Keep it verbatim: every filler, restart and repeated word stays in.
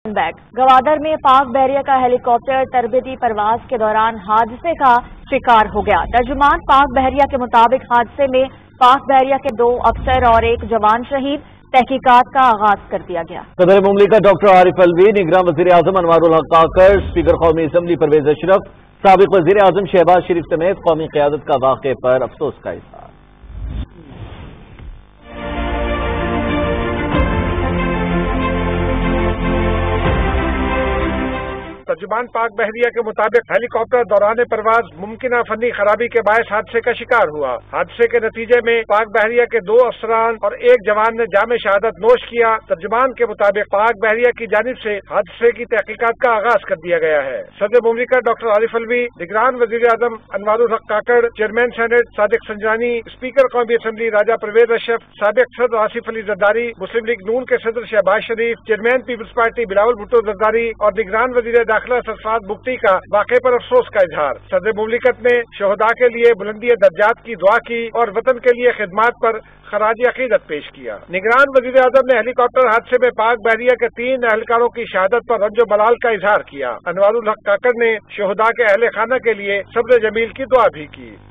Back Gwadar میں پاک بحریہ کا ہیلی کاپٹر تربیتی پرواز کے دوران حادثے کا شکار ہو گیا۔ ترجمان پاک بحریہ کے مطابق حادثے میں پاک بحریہ کے دو افسر اور ایک جوان شہید، تحقیقات کا آغاز کر دیا گیا۔ صدر مملکت ڈاکٹر عارف الوی، نگراں وزیر اعظم انوار الحق کاکڑ، اسپیکر قومی اسمبلی پرویز اشرف، سابق وزیر اعظم شہباز شریف سمیت قومی قیادت کا واقعے پر افسوس کا اظہار۔ ترجمان پاک بحریہ کے مطابق ہیلی کاپٹر دوران پرواز ممکنہ فنی خرابی کے باعث حادثے کا شکار ہوا۔ حادثے کے نتیجے میں پاک بحریہ کے دو افسران اور ایک جوان نے جام شہادت نوش کیا۔ ترجمان کے مطابق پاک بحریہ کی جانب سے حادثے کی تحقیقات کا آغاز کر دیا گیا ہے۔ صدر مملکت ڈاکٹر عارف الوی، نگران وزیر اعظم Anwaar ul Haq Kakar, chairman senate Sadiq Sanjrani, speaker قومی اسمبلی راجہ پرویز اشرف، سابق صدر آصف علی زرداری، مسلم لیگ نون کے صدر Shehbaz Sharif, chairman Peoples Party Bilawal Bhutto Zardari اور نگران وزیر داخلہ سرفراز بگٹی کا واقعے پر افسوس کا اظہار۔ صدر مملکت نے شہداء کے لیے بلندی درجات کی دعا کی اور وطن کے لیے خدمات پر خراج عقیدت پیش کیا۔ نگران وزیر اعظم نے ہیلی کاپٹر حادثے میں پاک بحریہ کے تین اہلکاروں کی شہادت پر رنج و ملال کا اظہار کیا۔ انوار الحق کاکڑ نے شہداء کے اہل خانہ کے لیے صبر جمیل کی دعا بھی کی۔